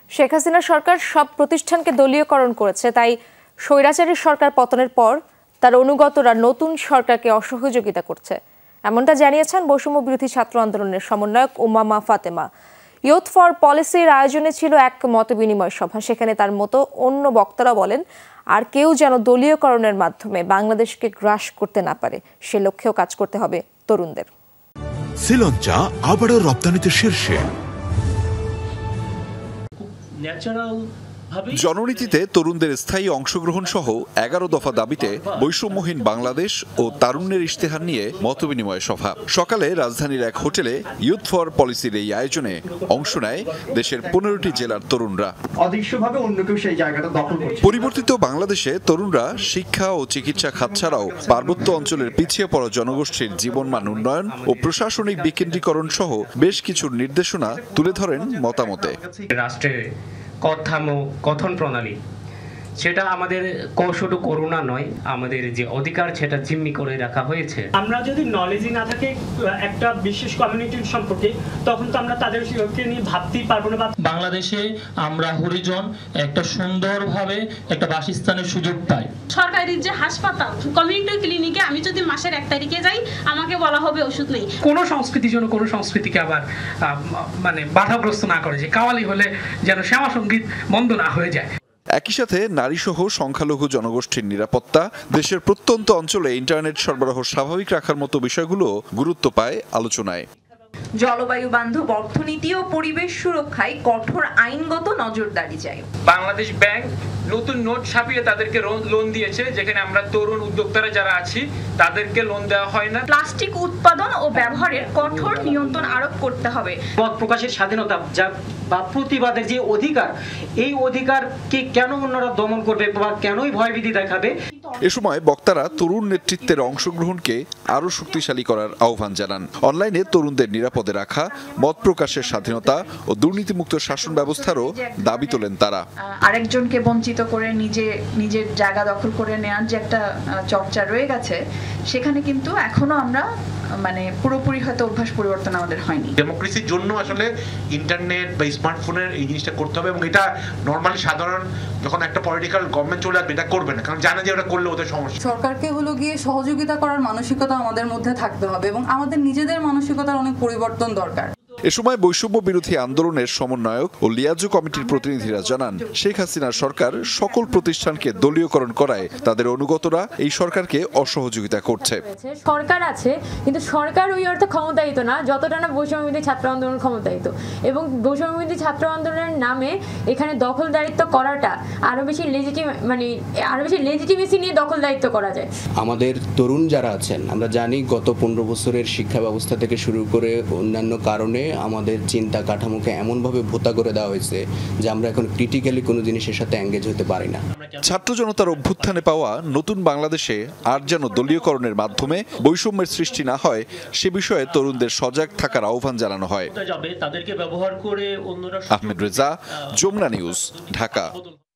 শেখ হাসিনা সরকার সব প্রতিষ্ঠানকে দলীয়করণ করেছে, তাই স্বৈরাচারী সরকার পতনের পর তার অনুগতরা নতুন সরকারকে অসহযোগিতা করছে, এমনটা জানিয়েছেন বৈষম্য বিরোধী ছাত্র আন্দোলনের সমন্বয়ক উমামা ফাতেমা। ইউথ ফর পলিসির আয়োজনে ছিল এক মতবিনিময় সভা। সেখানে তার মতো অন্য বক্তারা বলেন, আর কেউ যেন দলীয়করণের মাধ্যমে বাংলাদেশকে গ্রাস করতে না পারে, সে লক্ষ্যেও কাজ করতে হবে তরুণদের। শ্রীলঙ্কা আবারও রপ্তানিতে শীর্ষে। জননীতিতে তরুণদের স্থায়ী অংশগ্রহণ সহ ১১ দফা দাবিতে বৈষম্যহীন বাংলাদেশ ও তারুণ্যের ইশতেহার নিয়ে মতবিনিময় সভা। সকালে রাজধানীর এক হোটেলে ইউথ ফর পলিসির এই আয়োজনে অংশ নেয় দেশের ১৫টি জেলার তরুণরা। পরিবর্তিত বাংলাদেশে তরুণরা শিক্ষা ও চিকিৎসা খাত ছাড়াও পার্বত্য অঞ্চলের পিছিয়ে পড়া জনগোষ্ঠীর জীবনমান উন্নয়ন ও প্রশাসনিক বিকেন্দ্রীকরণ সহ বেশ কিছু নির্দেশনা তুলে ধরেন মতামতে। কথন প্রণালী সেটা আমাদের শুধু করুণা নয়, আমাদের যে অধিকার সেটা জিম্মি করে রাখা হয়েছে। আমরা যদি নলেজই না থাকে একটা বিশেষ কমিউনিটির সম্পর্কে, তখন তো আমরা তাদেরকে নিয়ে ভাবতেই পারবো না। বাংলাদেশে আমরা হরিজন একটা সুন্দরভাবে একটা বাসস্থানের সুযোগ পাই। সরকারি যে হাসপাতাল, কমিউনিটি ক্লিনিকে আমি যদি মাসের 1 তারিখে যাই, আমাকে বলা হবে ওষুধ নেই। কোনো সংস্কৃতির জন্য কোনো সংস্কৃতিকে আবার বাধাগ্রস্ত না করে, যে কাওয়ালি হলে যেন শ্যামা সঙ্গীত বন্ধ না হয়ে যায়। একই সাথে নারীসহ সংখ্যালঘু জনগোষ্ঠীর নিরাপত্তা, দেশের প্রত্যন্ত অঞ্চলে ইন্টারনেট সরবরাহ স্বাভাবিক রাখার মতো বিষয়গুলো গুরুত্ব পায় আলোচনায়। জলবায়ু বান্ধব অর্থনীতি ও পরিবেশ সুরক্ষায় কঠোর আইনগত নজরদারি চাই। বাংলাদেশ ব্যাংক নতুন নোট ছাপিয়ে তাদেরকে লোন দিয়েছে, যেখানে আমরা তরুণ উদ্যোক্তারা যারা আছি তাদেরকে লোন দেওয়া হয় না। প্লাস্টিক উৎপাদন ও ব্যবহারের কঠোর নিয়ন্ত্রণ আরোপ করতে হবে। মত প্রকাশের স্বাধীনতা বা প্রতিবাদের যে অধিকার, এই অধিকারকে কেন অন্যরা দমন করবে বা কেনই ভয়ভীতি দেখাবে? এ সময় বক্তারা তরুণ নেতৃত্বের অংশগ্রহণকে আরও শক্তিশালী করার আহ্বান জানান। অনলাইনে তরুণদের নিরাপদে রাখা, মত প্রকাশের স্বাধীনতা ও দুর্নীতিমুক্ত শাসন ব্যবস্থারও দাবি তোলেন তারা। আরেকজনকে বঞ্চিত করে নিজের জায়গা দখল করে নেওয়ার যে একটা চর্চা রয়ে গেছে, সেখানে কিন্তু এখনো আমরা পুরোপুরি হয়তো অভ্যাস পরিবর্তন আমাদের হয়নি। ডেমোক্রেসির জন্য আসলে ইন্টারনেট বা স্মার্টফোনের এই জিনিসটা করতে হবে, এবং এটা নর্মালি সাধারণ যখন একটা পলিটিক্যাল গভর্নমেন্ট চলে আসবে এটা করবে না, কারণ জানে যে ওটা করলে ওদের সমস্যা। সরকারকে গিয়ে সহযোগিতা করার মানসিকতা আমাদের মধ্যে থাকতে হবে, এবং আমাদের নিজেদের মানসিকতার অনেক পরিবর্তন দরকার। এ সময় বৈষম্য বিরোধী আন্দোলনের সমন্বয়ক ও লিয়াজু কমিটির প্রতিনিধিরা জানান, শেখ হাসিনার সরকার সকল প্রতিষ্ঠানকে দলীয়করণ করায় তাদের অনুগতরা এই সরকারকে অসহযোগিতা করছে। সরকার আছে, কিন্তু সরকার ওই অর্থে ক্ষমতায়িত না যতটা না বৈষম্য বিরোধী ছাত্র আন্দোলন ক্ষমতায়িত, এবং বৈষম্য বিরোধী ছাত্র আন্দোলনের নামে এখানে দখলদারিত্ব করাটা আরো বেশি লেজিটিমেসি নিয়ে দখলদারিত্ব করা যায়। আমাদের তরুণ যারা আছেন, আমরা জানি গত 15 বছরের শিক্ষা ব্যবস্থা থেকে শুরু করে অন্যান্য কারণে আমাদের চিন্তা কাঠামোকে এমনভাবে ভোতা করে দেওয়া হয়েছে যে আমরা এখন ক্রিটিক্যালি কোনো জিনিসের সাথে এঙ্গেজ হতে পারি না। ছাত্র জনতার অভ্যুত্থানে পাওয়া নতুন বাংলাদেশে আর যেন দলীয়করণের মাধ্যমে বৈষম্যের সৃষ্টি না হয়, সে বিষয়ে তরুণদের সজাগ থাকার আহ্বান জানানো হয়। তাদেরকে ব্যবহার করে অন্যরা। আহমেদ রেজা, যমুনা নিউজ, ঢাকা।